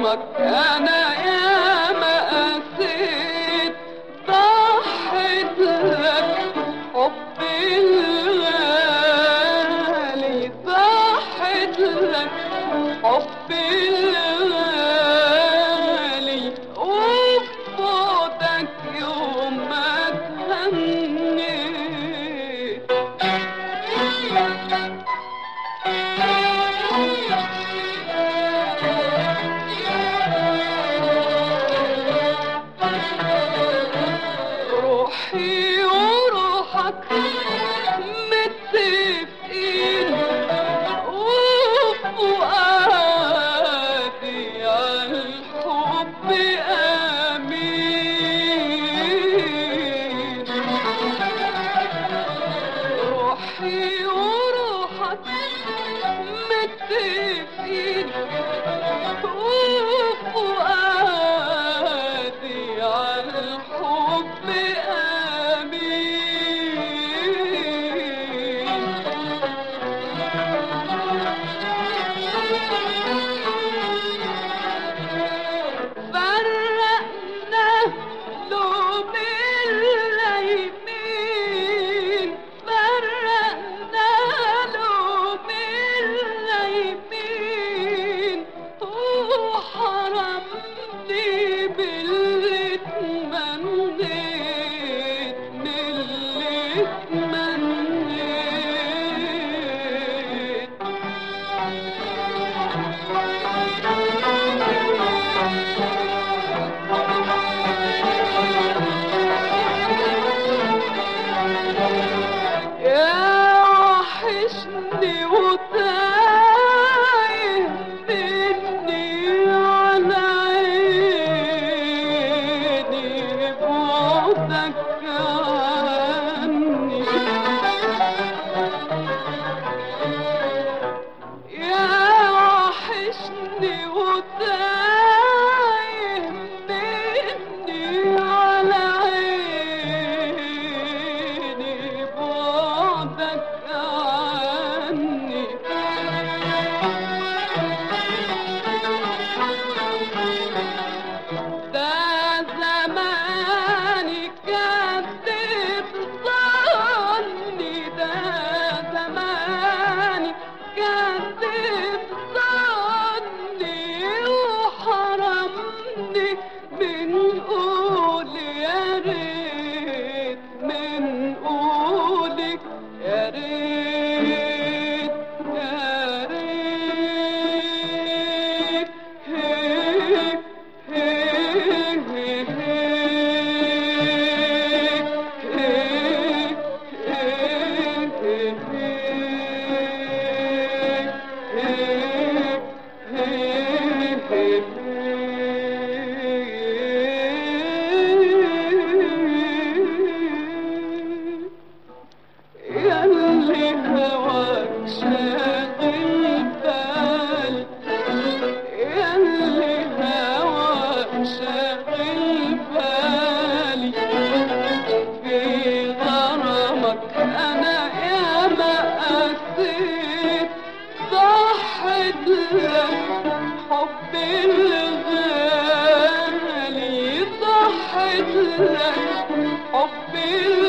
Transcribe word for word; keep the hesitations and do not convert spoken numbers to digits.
غرامك انا يا ما قسيت، ضحيت لك حبي الغالي، ضحيت لك حبي الغالي، وبعدك يوم ما تهنيت. روحي وروحك متفقين، وفؤادي عالحب امين. روحي وروحك متفقين، وفؤادي عالحب امين. فرقنا لوم اللايمين، فرقنا لوم اللايمين، وحرمني باللي تمنيت، من اللي تمنيت. يا وحشني وتايه مني على عيني، بعدك عني. يا وحشني وتايه مني على عيني، بعدك عني. ده زماني كذب ظني، ده زماني كذب ظني، وحرمني من قول يا ريت، من قولك يا ريت يا ريت. هيك هيك هيك هيك هيك هيك. ياللي هواك شاغل بالي، ياللي هواك شاغل بالي، في غرامك انا يا ما قسيت، ضحيت لك حبي الغالي، ضحيت لك حبي